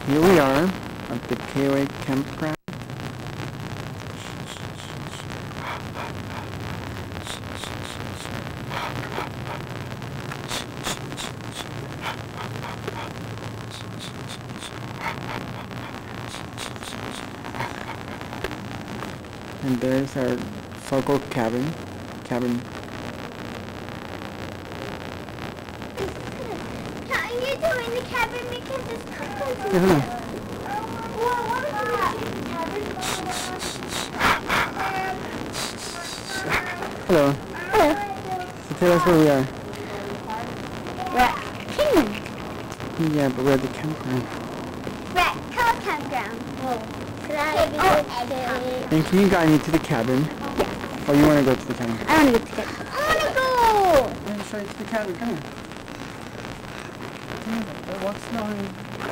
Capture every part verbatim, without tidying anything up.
Here we are at the K O A campground. And there's our focal cabin. Cabin. How are you doing the cabin because it's cold? Yeah. Well, what about the cabin? Hello. Hello. So tell us where we are. We're at Kingman. Yeah, but we're at the campground. We're at Cow Campground. Oh. Oh, And can you guide me to the cabin? yeah. Or you want to go to the cabin? I want to go to the cabin. I want to go! Let me show you to the cabin. Come here. Come here. What's snowing?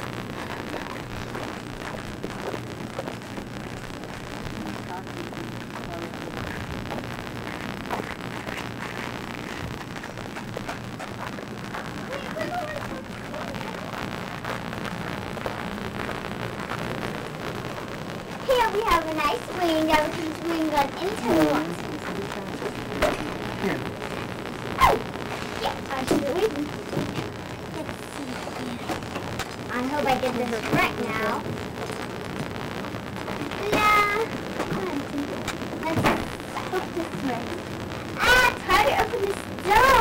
Here we have a nice swing that we can swing on anytime we want. Here. Oh! Yeah, actually. Let's see here. I hope I get this right now. Yeah. Let's hope this works. Ah, try to open this door.